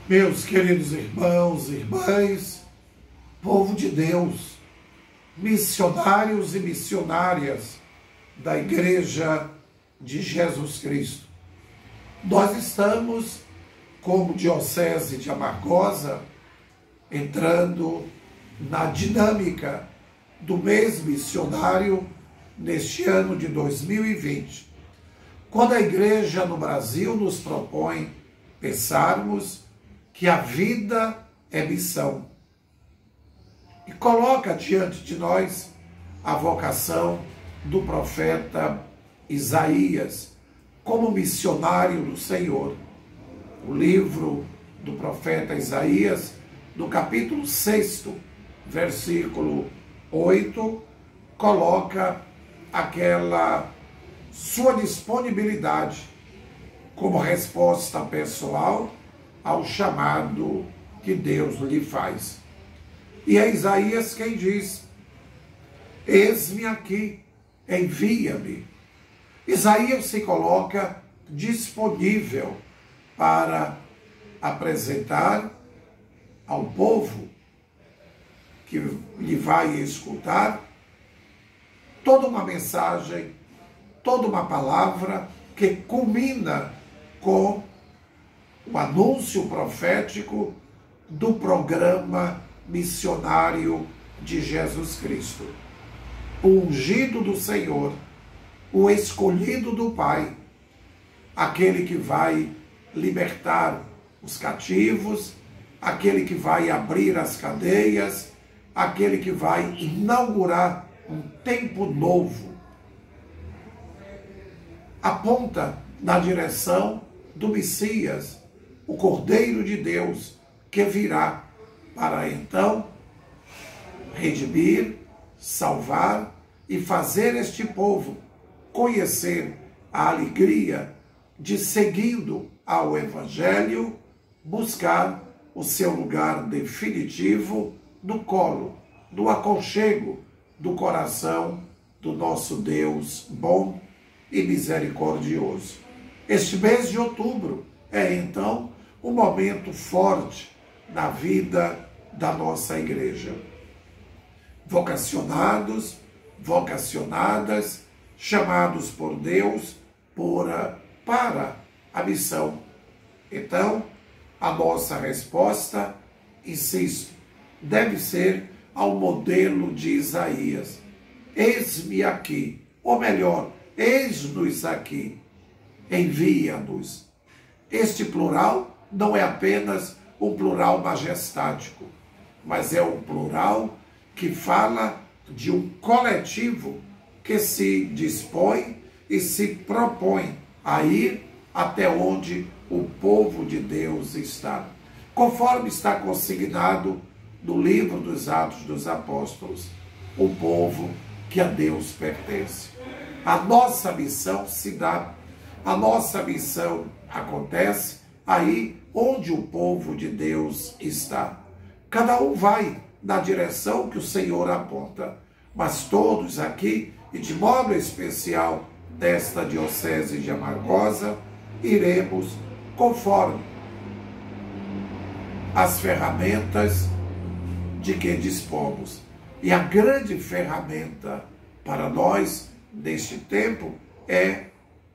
Meus queridos irmãos e irmãs, povo de Deus, missionários e missionárias da Igreja de Jesus Cristo, nós estamos, como Diocese de Amargosa, entrando na dinâmica do mês missionário neste ano de 2020, quando a Igreja no Brasil nos propõe pensarmos que a vida é missão e coloca diante de nós a vocação do profeta Isaías como missionário do Senhor. O livro do profeta Isaías, no capítulo 6, versículo 8, coloca aquela sua disponibilidade como resposta pessoal ao chamado que Deus lhe faz. E é Isaías quem diz: eis-me aqui, envia-me. Isaías se coloca disponível para apresentar ao povo que lhe vai escutar toda uma mensagem, toda uma palavra que culmina com o anúncio profético do programa missionário de Jesus Cristo. O ungido do Senhor, o escolhido do Pai, aquele que vai libertar os cativos, aquele que vai abrir as cadeias, aquele que vai inaugurar um tempo novo, aponta na direção do Messias, o Cordeiro de Deus, que virá para então redimir, salvar e fazer este povo conhecer a alegria de, seguindo ao Evangelho, buscar o seu lugar definitivo no colo, no aconchego do coração do nosso Deus bom e misericordioso. Este mês de outubro é então um momento forte na vida da nossa igreja. Vocacionados, vocacionadas, chamados por Deus para a missão. Então, a nossa resposta, insisto, deve ser ao modelo de Isaías. Eis-me aqui, ou melhor, eis-nos aqui, envia-nos. Este plural não é apenas um plural majestático, mas é um plural que fala de um coletivo que se dispõe e se propõe a ir até onde o povo de Deus está, conforme está consignado no livro dos Atos dos Apóstolos, o povo que a Deus pertence. A nossa missão se dá, a nossa missão acontece aí onde o povo de Deus está. Cada um vai na direção que o Senhor aponta, mas todos aqui, e de modo especial desta Diocese de Amargosa, iremos conforme as ferramentas de que dispomos. E a grande ferramenta para nós, neste tempo, é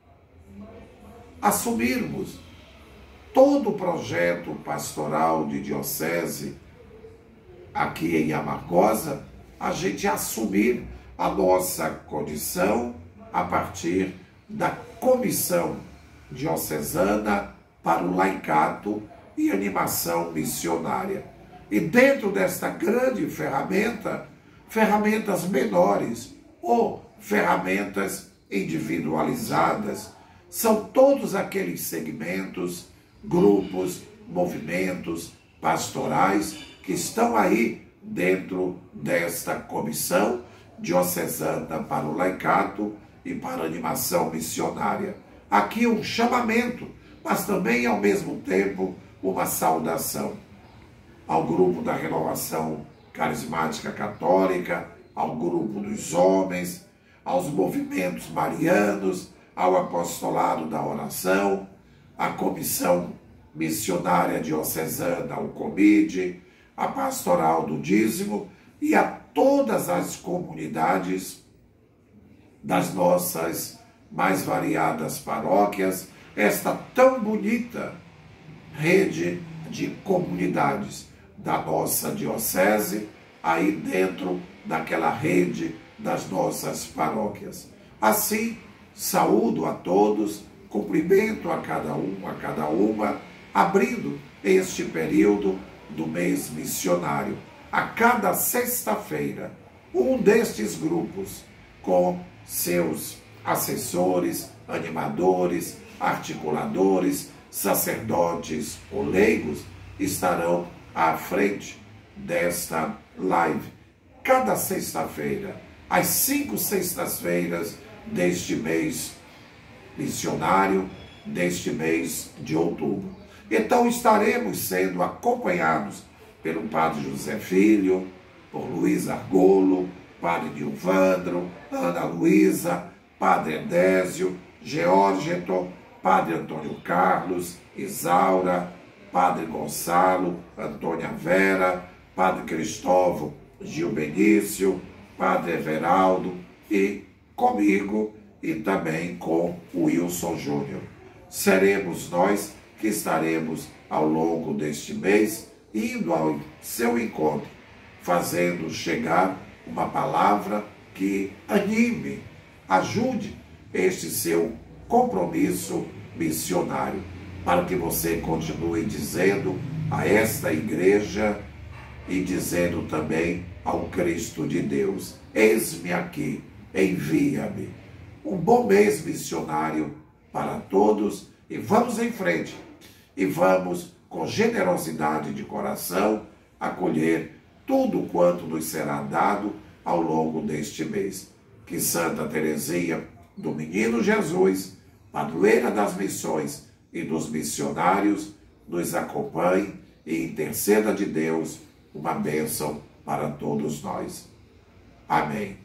assumirmos todo o projeto pastoral de diocese aqui em Amargosa, a gente assumir a nossa condição a partir da Comissão Diocesana para o Laicato e Animação Missionária. E dentro desta grande ferramenta, ferramentas menores ou ferramentas individualizadas, são todos aqueles segmentos, grupos, movimentos pastorais que estão aí dentro desta Comissão Diocesana para o Laicato e para a Animação Missionária. Aqui um chamamento, mas também ao mesmo tempo uma saudação ao grupo da Renovação Carismática Católica, ao grupo dos homens, aos movimentos marianos, ao apostolado da oração, à Comissão missionária diocesana, o COMIDE, a pastoral do dízimo e a todas as comunidades das nossas mais variadas paróquias, esta tão bonita rede de comunidades da nossa diocese, aí dentro daquela rede das nossas paróquias. Assim, saúdo a todos, cumprimento a cada uma, abrindo este período do mês missionário. A cada sexta-feira, um destes grupos, com seus assessores, animadores, articuladores, sacerdotes ou leigos, estarão à frente desta live. Cada sexta-feira, às 5 sextas-feiras deste mês missionário, deste mês de outubro. Então estaremos sendo acompanhados pelo Padre José Filho, por Luiz Argolo, Padre Nilvandro, Ana Luísa, Padre Edésio, Geórgeton, Padre Antônio Carlos, Isaura, Padre Gonçalo, Antônia Vera, Padre Cristóvão, Gil Benício, Padre Everaldo e comigo e também com o Wilson Júnior. Seremos nós que estaremos ao longo deste mês indo ao seu encontro, fazendo chegar uma palavra que anime, ajude este seu compromisso missionário, para que você continue dizendo a esta igreja e dizendo também ao Cristo de Deus: eis-me aqui, envia-me. Um bom mês missionário para todos e vamos em frente. E vamos, com generosidade de coração, acolher tudo quanto nos será dado ao longo deste mês. Que Santa Teresinha do Menino Jesus, padroeira das missões e dos missionários, nos acompanhe e interceda de Deus uma bênção para todos nós. Amém.